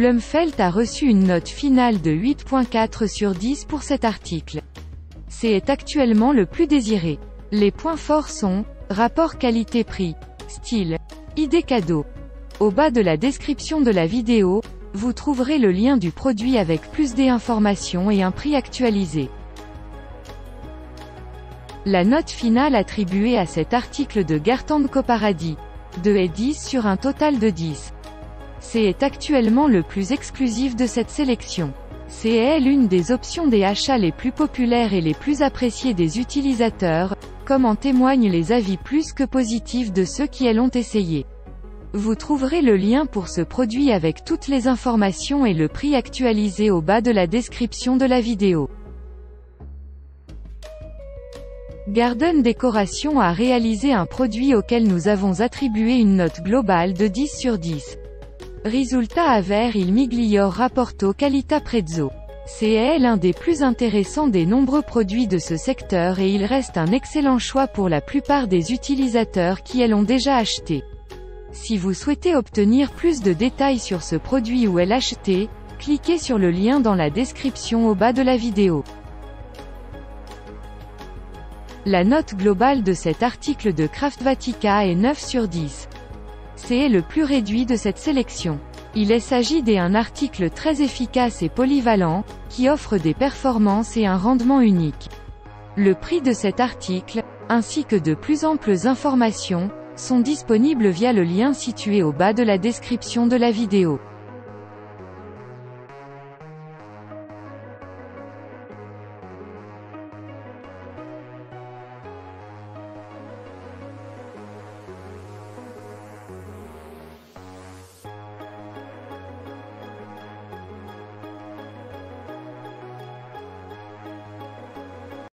Blumfeld a reçu une note finale de 8.4 sur 10 pour cet article. C'est actuellement le plus désiré. Les points forts sont, rapport qualité-prix, style, idée cadeau. Au bas de la description de la vidéo, vous trouverez le lien du produit avec plus d'informations et un prix actualisé. La note finale attribuée à cet article de Gartand Coparadis, de 10 sur un total de 10. C'est actuellement le plus exclusif de cette sélection. C'est l'une des options des achats les plus populaires et les plus appréciées des utilisateurs, comme en témoignent les avis plus que positifs de ceux qui l'ont essayé. Vous trouverez le lien pour ce produit avec toutes les informations et le prix actualisé au bas de la description de la vidéo. Garden Décoration a réalisé un produit auquel nous avons attribué une note globale de 10 sur 10. Risulta aver il miglior rapporto qualità-prezzo. C'est l'un des plus intéressants des nombreux produits de ce secteur et il reste un excellent choix pour la plupart des utilisateurs qui l'ont déjà acheté. Si vous souhaitez obtenir plus de détails sur ce produit ou l'acheter, cliquez sur le lien dans la description au bas de la vidéo. La note globale de cet article de Craftsvatica est 9 sur 10. C'est le plus réduit de cette sélection. Il s'agit d'un article très efficace et polyvalent, qui offre des performances et un rendement unique. Le prix de cet article, ainsi que de plus amples informations, sont disponibles via le lien situé au bas de la description de la vidéo.